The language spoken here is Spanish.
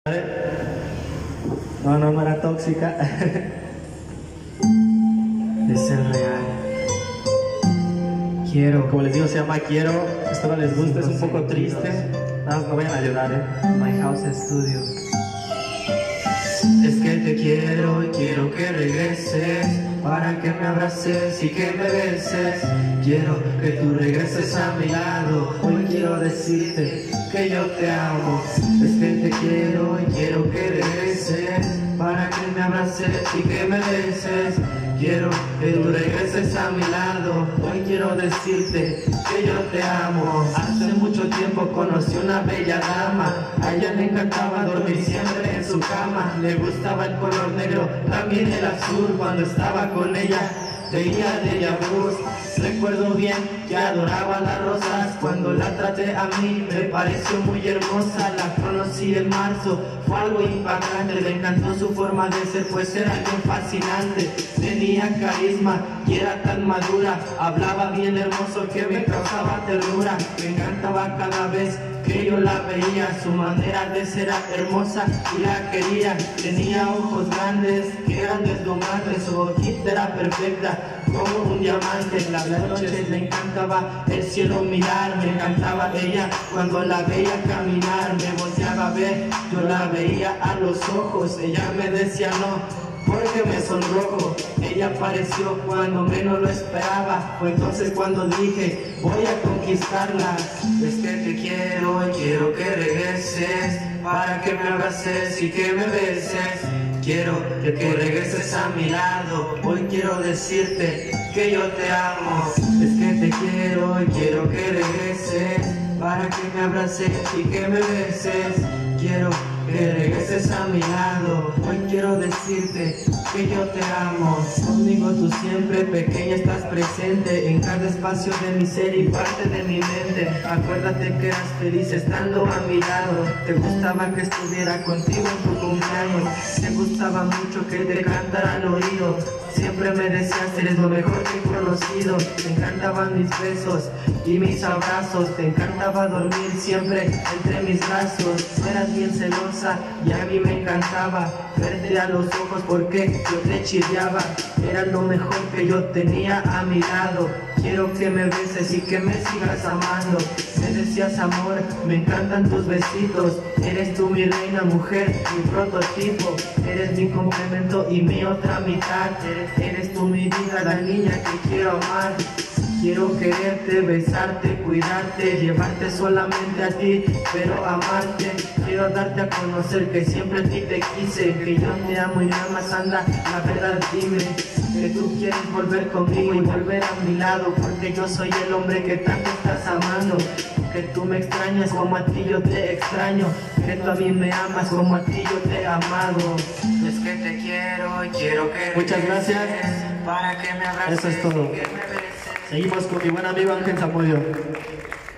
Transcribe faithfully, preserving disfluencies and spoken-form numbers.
No, no, no era tóxica. Es el real. Quiero. Como les digo, se llama Quiero. Esto no les gusta, es un poco triste. Nada más no vayan a llorar, eh. My House Studio. Es que te quiero y quiero que regreses, para que me abraces y que me beses. Quiero que tú regreses a mi lado. Hoy quiero decirte que yo te amo. Es que te quiero y quiero que regreses, para que me abraces y que me beses. Quiero que tú regreses a mi lado. Hoy quiero decirte que yo te amo. Hace mucho tiempo conocí una bella dama. A ella le encantaba dormir siempre en su cama. Le gustaba el color negro, también el azul. Cuando estaba con ella veía déjà vus. Recuerdo bien que adoraba las rosas. Cuando la traté a mí me pareció muy hermosa. La conocí en marzo, fue algo impactante. Le encantó su forma de ser, pues era algo fascinante. Tenía carisma y era tan madura. Hablaba bien hermoso que me causaba ternura. Me encantaba cada vez que yo la veía. Su manera de ser era hermosa y la quería. Tenía ojos grandes que eran deslumbrantes. Su boquita era perfecta como un diamante. En las noches le encantaba el cielo mirar. Me encantaba ella cuando la veía caminar. Me volteaba a ver, yo la veía a los ojos. Ella me decía no, porque me sonrojo. Ella apareció cuando menos lo esperaba. Fue entonces cuando dije, voy a conquistarla. Es que te quiero y quiero que regreses, para que me abraces y que me beses. Quiero que regreses a mi lado. Hoy quiero decirte que yo te amo. Es que te quiero y quiero que regreses, para que me abraces y que me beses. Quiero que regreses a mi lado. Hoy quiero decirte que yo te amo. Conmigo tú siempre, pequeña, estás presente en cada espacio de mi ser y parte de mi mente. Acuérdate que eras feliz estando a mi lado. Te gustaba que estuviera contigo en tu cumpleaños. Te gustaba mucho que te cantara al oído. Siempre me decías, eres lo mejor que he conocido. Te encantaban mis besos y mis abrazos. Te encantaba dormir siempre entre mis brazos. Eras bien celosa y a mí me encantaba verte a los ojos porque yo te chirriaba. Eras lo mejor que yo tenía a mi lado. Quiero que me beses y que me sigas amando. Me decías amor, me encantan tus besitos. Eres tú mi reina, mujer, mi prototipo. Eres mi complemento y mi otra mitad. Eres, eres tú mi vida, la niña que quiero amar. Quiero quererte, besarte, cuidarte, llevarte solamente a ti, pero amarte. Quiero darte a conocer que siempre a ti te quise, que yo te amo y nada más anda, la verdad dime, que tú quieres volver conmigo y volver a mi lado, porque yo soy el hombre que tanto estás amando. Que tú me extrañas como a ti yo te extraño, que tú a mí me amas como a ti yo te he amado. Es que te quiero y quiero que Muchas gracias. para que me abraces. Eso es todo. Y que me beses. Seguimos con mi buen amigo Ángel Zamudio.